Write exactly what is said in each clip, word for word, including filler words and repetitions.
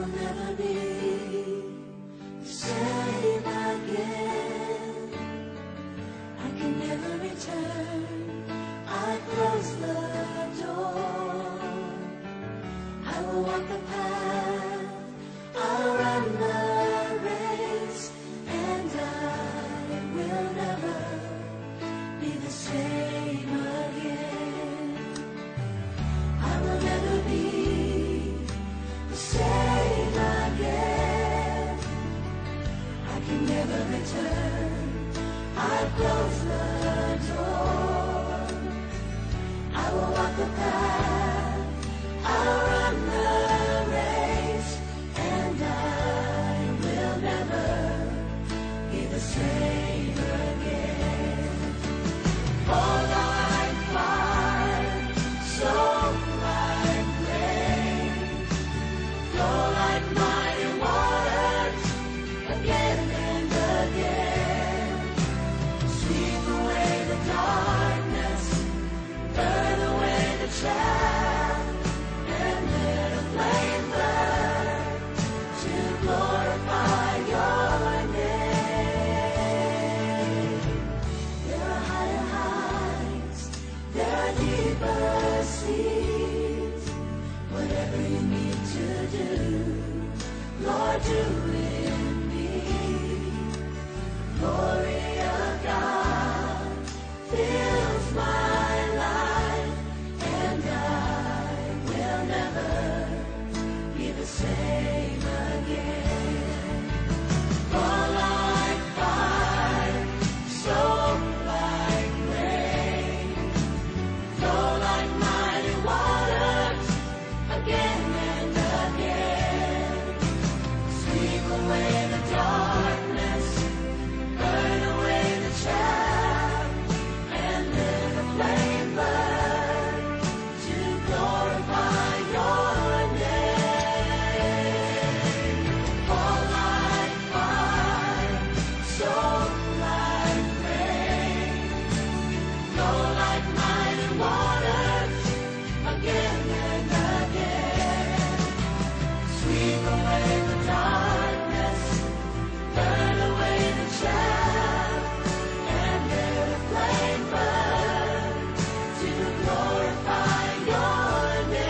will never be the same again. I can never return. I close the door. I will walk the path. I'll run the race, and I will never be the same again. I will never be the same again. I can never return. I've closed the door. I will walk the path. I'll run the race, and I will never be the same again. Fall like fire, soul like rain, flow like mighty waters, again and again. Sweep away the darkness, burn away the chaff, and let a flame burn to glorify your name. There are higher heights, there are deeper seas. Whatever you need to do, Lord, do in me. Glory of God fills my life, and I will never be the same again. Fall like fire, soul like rain, flow like mighty waters, again and again. Sweep away the darkness, burn away the chaff, and let the flame burn to glorify your name. Fall like fire, soul like rain, flow like mighty waters, again and again. Sweep away the darkness, burn away the chaff, and let a flame burn to glorify your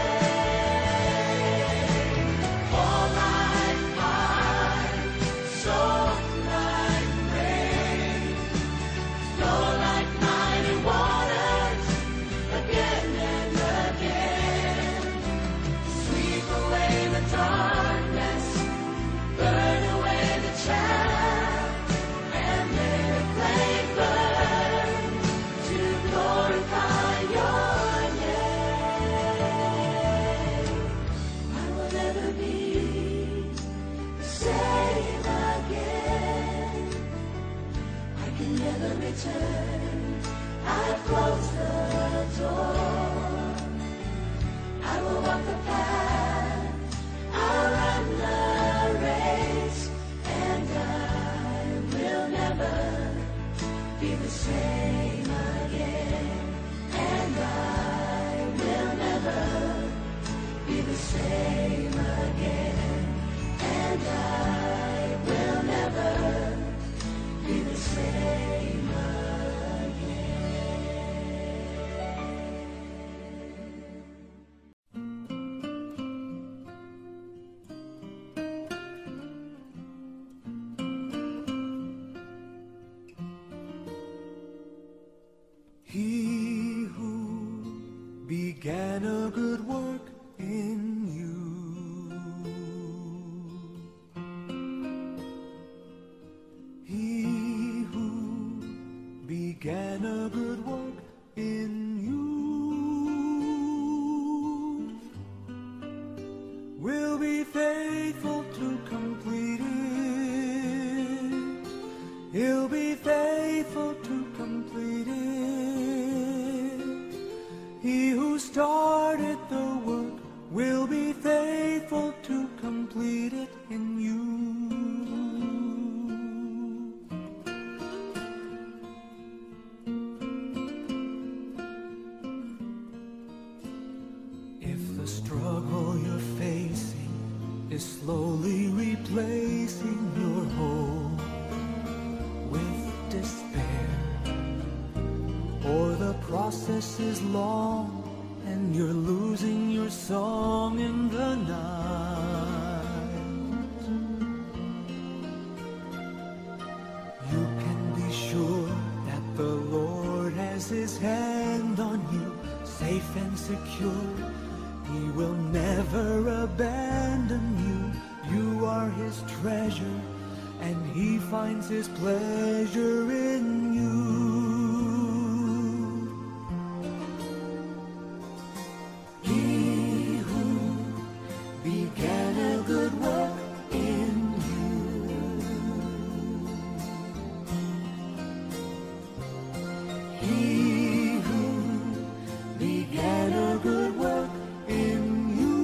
name. Fall like fire, soul like rain, flow like mighty waters, again and again. Sweep away the darkness, burn away the chaff, and let a flame burn to glorify your name. I will never be the same again. I can never return. I've closed the door. I will walk the path. I'll run the race, and I will never be the same again. And I will never be the same again. And I will never be the same He who began a good work in you He who began a good work in you will be faithful to complete it. He'll be faithful to complete it. He who started the work will be faithful to complete it in you. If the struggle you're facing is slowly replacing your hope with despair, or the process is long and you're losing your song in the night, you can be sure that the Lord has His hand on you, safe and secure. He will never abandon you. You are His treasure, and He finds His pleasure in you. He who began a good work in you, He who began a good work in you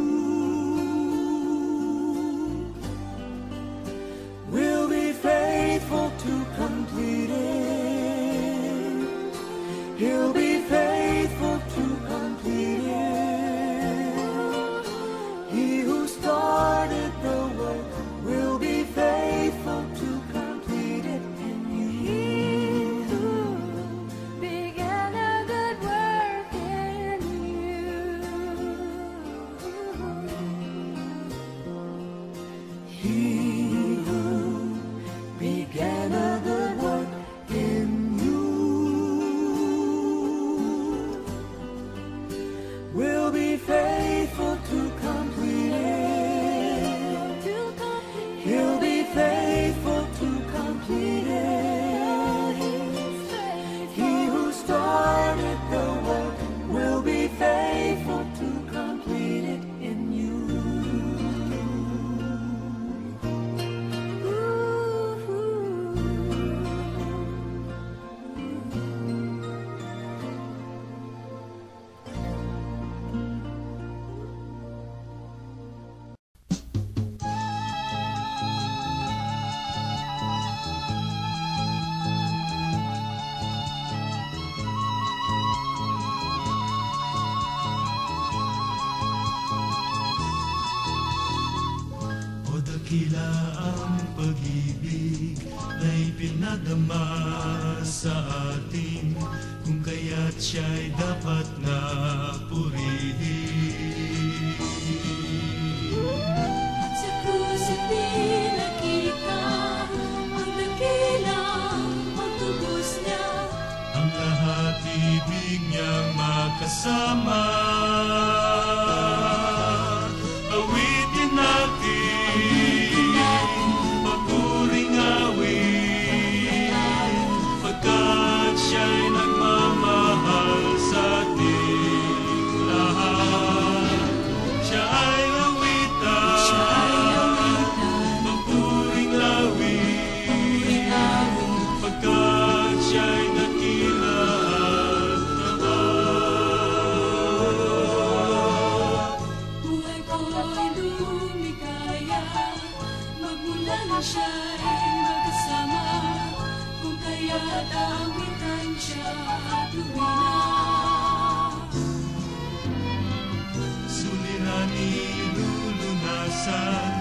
will be faithful to complete it. He'll be faithful to complete it. He who started the work will be faithful to complete it in you. He who began a good work in you. He who began a good work in you will be faithful to complete it. To complete He'll be faithful to complete it. He who started the work will be faithful to complete it in you. O dakila ang pag-ibig na'y pinadama sa atin, kung kaya't siya'y dapat na purihin. Sa krus ipinakita ang dakilang pagtubos niya. Ang lahat ibig niyang makasama. Awitin natin, papuring awit, pagkat siya'y nagmamahal sa ating lahat. Siya ay awitan, papuring awit, pagkat siya'y dakila at tapat. Buhay ko'y lumikaya, magmula na siya'y magkasama, kung kaya't awitan siya at luwina. Suliranin, lulunasan,